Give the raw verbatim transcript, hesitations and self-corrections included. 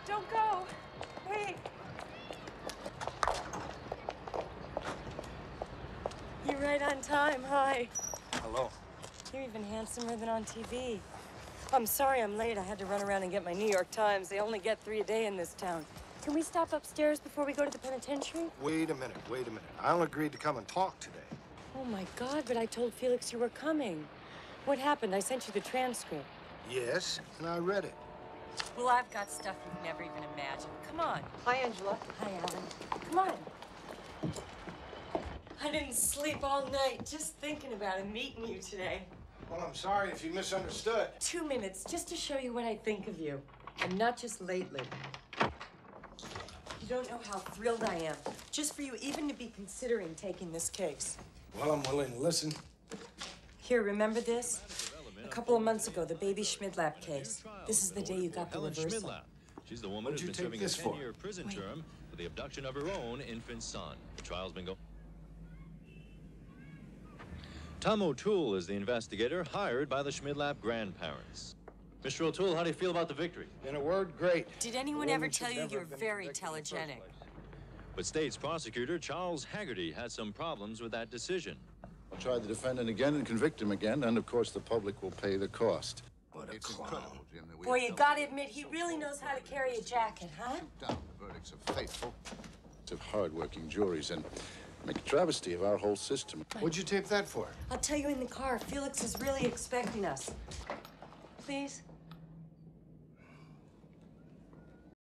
Don't go. Wait. You're right on time. Hi. Hello. You're even handsomer than on T V. I'm sorry I'm late. I had to run around and get my New York Times. They only get three a day in this town. Can we stop upstairs before we go to the penitentiary? Wait a minute, wait a minute. I only agreed to come and talk today. Oh, my God, but I told Felix you were coming. What happened? I sent you the transcript. Yes, and I read it. Well, I've got stuff you've never even imagined. Come on. Hi, Angela. Hi, Alan. Come on. I didn't sleep all night just thinking about it, meeting you today. Well, I'm sorry if you misunderstood. Two minutes, just to show you what I think of you. And not just lately. You don't know how thrilled I am, just for you even to be considering taking this case. Well, I'm willing to listen. Here, remember this? A couple of months ago, the baby Schmidlap case. This is the day you got the reversal. She's the woman who's been serving a ten-year prison term for the abduction of her own infant son. The trial's been going. Tom O'Toole is the investigator hired by the Schmidlap grandparents. Mister O'Toole, how do you feel about the victory? In a word, great. Did anyone ever tell you you're very telegenic? But State's prosecutor Charles Haggerty had some problems with that decision. I'll try the defendant again and convict him again, and of course the public will pay the cost. What a clown. Boy, you gotta admit, he really knows how to carry a jacket, huh? Down the verdicts of faithful, of hard-working juries, and make a travesty of our whole system. What'd you tape that for? I'll tell you in the car. Felix is really expecting us. Please?